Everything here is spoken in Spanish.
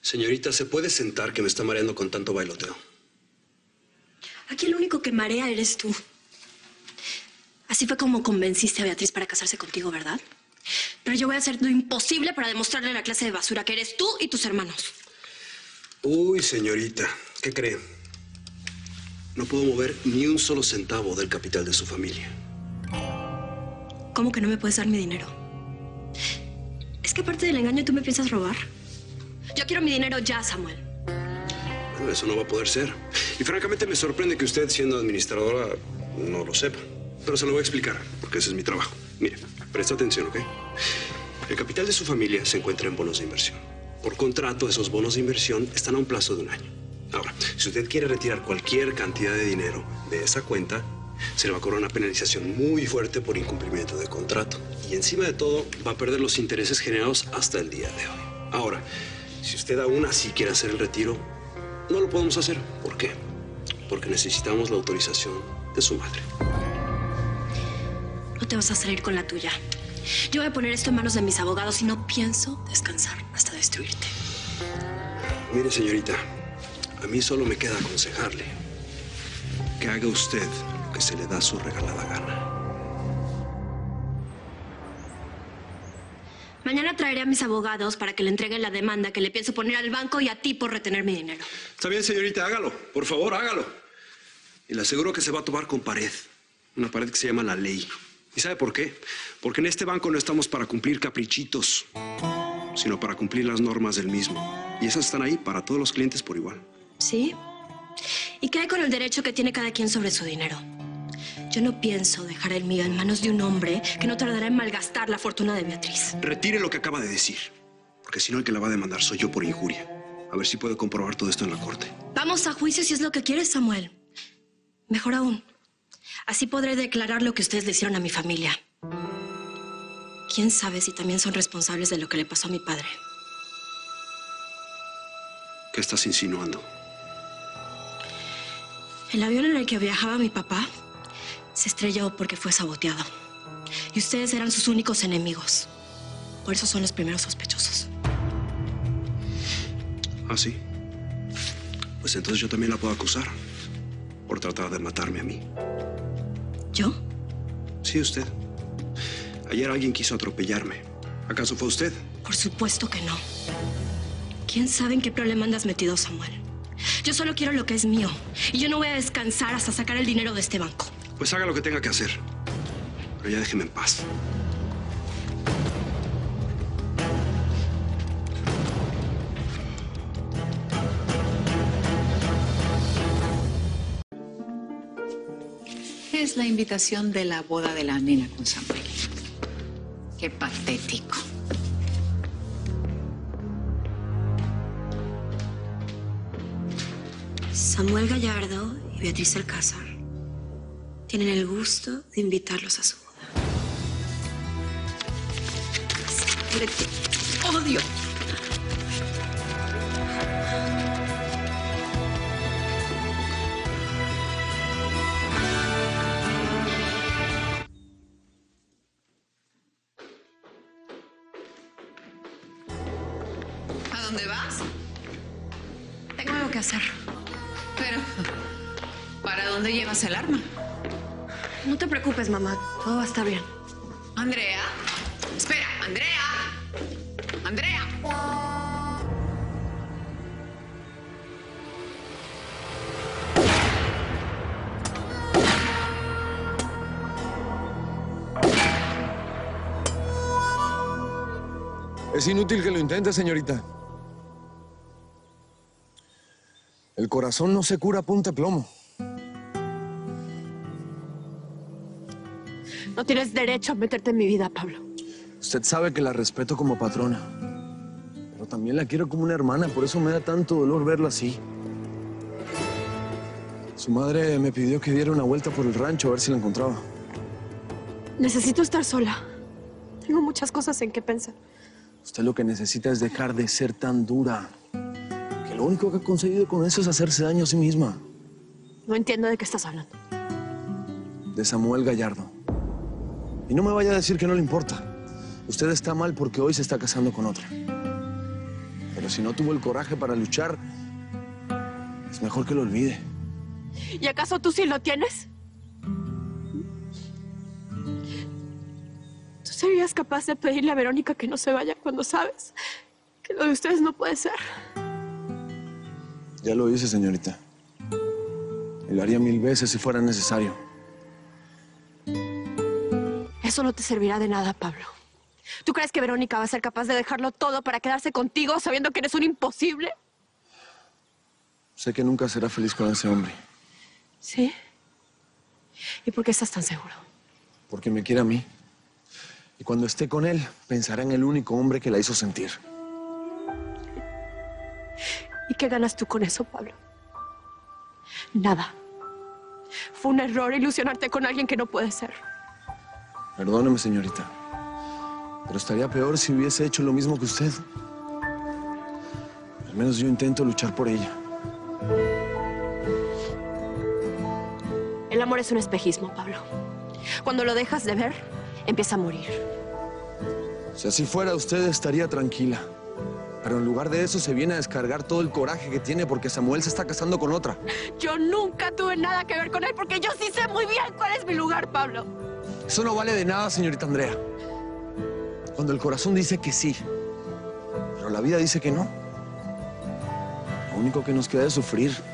Señorita, ¿se puede sentar que me está mareando con tanto bailoteo? Aquí el único que marea eres tú. Así fue como convenciste a Beatriz para casarse contigo, ¿verdad? Pero yo voy a hacer lo imposible para demostrarle la clase de basura que eres tú y tus hermanos. Uy, señorita, ¿qué cree? No puedo mover ni un solo centavo del capital de su familia. ¿Cómo que no me puedes dar mi dinero? ¿Es que aparte del engaño tú me piensas robar? Yo quiero mi dinero ya, Samuel. Bueno, eso no va a poder ser. Y francamente me sorprende que usted, siendo administradora, no lo sepa. Pero se lo voy a explicar, porque ese es mi trabajo. Mire, presta atención, ¿ok? El capital de su familia se encuentra en bonos de inversión. Por contrato, esos bonos de inversión están a un plazo de 1 año. Ahora, si usted quiere retirar cualquier cantidad de dinero de esa cuenta, se le va a cobrar una penalización muy fuerte por incumplimiento de contrato. Y encima de todo, va a perder los intereses generados hasta el día de hoy. Ahora, si usted aún así quiere hacer el retiro, no lo podemos hacer. ¿Por qué? Porque necesitamos la autorización de su madre. No te vas a salir con la tuya. Yo voy a poner esto en manos de mis abogados y no pienso descansar hasta destruirte. Mire, señorita, a mí solo me queda aconsejarle que haga usted lo que se le da su regalada gana. Mañana traeré a mis abogados para que le entreguen la demanda que le pienso poner al banco y a ti por retener mi dinero. Está bien, señorita, hágalo. Por favor, hágalo. Y le aseguro que se va a tomar con pared. Una pared que se llama la ley. ¿Y sabe por qué? Porque en este banco no estamos para cumplir caprichitos, sino para cumplir las normas del mismo. Y esas están ahí para todos los clientes por igual. ¿Sí? ¿Y qué hay con el derecho que tiene cada quien sobre su dinero? Yo no pienso dejar el mío en manos de un hombre que no tardará en malgastar la fortuna de Beatriz. Retire lo que acaba de decir, porque si no el que la va a demandar soy yo por injuria. A ver si puedo comprobar todo esto en la corte. Vamos a juicio si es lo que quieres, Samuel. Mejor aún, así podré declarar lo que ustedes le hicieron a mi familia. ¿Quién sabe si también son responsables de lo que le pasó a mi padre? ¿Qué estás insinuando? El avión en el que viajaba mi papá se estrelló porque fue saboteado. Y ustedes eran sus únicos enemigos. Por eso son los primeros sospechosos. ¿Ah, sí? Pues entonces yo también la puedo acusar por tratar de matarme a mí. ¿Yo? Sí, usted. Ayer alguien quiso atropellarme. ¿Acaso fue usted? Por supuesto que no. ¿Quién sabe en qué problema andas metido, Samuel? Yo solo quiero lo que es mío. Y yo no voy a descansar hasta sacar el dinero de este banco. Pues haga lo que tenga que hacer. Pero ya déjeme en paz. Es la invitación de la boda de la nena con Samuel. Qué patético. Samuel Gallardo y Beatriz Alcázar tienen el gusto de invitarlos a su boda. Samuel, te odio. ¿A dónde vas? Tengo algo que hacer. Pero, ¿para dónde llevas el arma? No te preocupes, mamá. Todo va a estar bien. Andrea. Espera, Andrea. Andrea. Es inútil que lo intente, señorita. El corazón no se cura a punta de plomo. No tienes derecho a meterte en mi vida, Pablo. Usted sabe que la respeto como patrona. Pero también la quiero como una hermana, por eso me da tanto dolor verla así. Su madre me pidió que diera una vuelta por el rancho a ver si la encontraba. Necesito estar sola. Tengo muchas cosas en qué pensar. Usted lo que necesita es dejar de ser tan dura. Que lo único que ha conseguido con eso es hacerse daño a sí misma. No entiendo de qué estás hablando. De Samuel Gallardo. Y no me vaya a decir que no le importa. Usted está mal porque hoy se está casando con otra. Pero Pero si no tuvo el coraje para luchar, es mejor que lo olvide. ¿Y acaso tú sí lo tienes? ¿Tú serías capaz de pedirle a Verónica que no se vaya cuando sabes que lo de ustedes no puede ser? Ya lo hice, señorita. Y lo haría 1000 veces si fuera necesario. Eso no te servirá de nada, Pablo. ¿Tú crees que Verónica va a ser capaz de dejarlo todo para quedarse contigo sabiendo que eres un imposible? Sé que nunca será feliz con ese hombre. ¿Sí? ¿Y por qué estás tan seguro? Porque me quiere a mí. Y cuando esté con él, pensará en el único hombre que la hizo sentir. ¿Y qué ganas tú con eso, Pablo? Nada. Fue un error ilusionarte con alguien que no puede ser. Perdóneme, señorita. Pero estaría peor si hubiese hecho lo mismo que usted. Al menos yo intento luchar por ella. El amor es un espejismo, Pablo. Cuando lo dejas de ver, empieza a morir. Si así fuera, usted estaría tranquila. Pero en lugar de eso, se viene a descargar todo el coraje que tiene porque Samuel se está casando con otra. Yo nunca tuve nada que ver con él porque yo sí sé muy bien cuál es mi lugar, Pablo. Eso no vale de nada, señorita Andrea. Cuando el corazón dice que sí, pero la vida dice que no, lo único que nos queda es sufrir.